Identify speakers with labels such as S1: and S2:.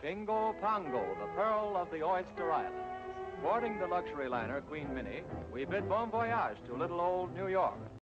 S1: Pingo Pongo, the pearl of the Oyster Islands. Boarding the luxury liner Queen Minnie, we bid bon voyage to little old New York.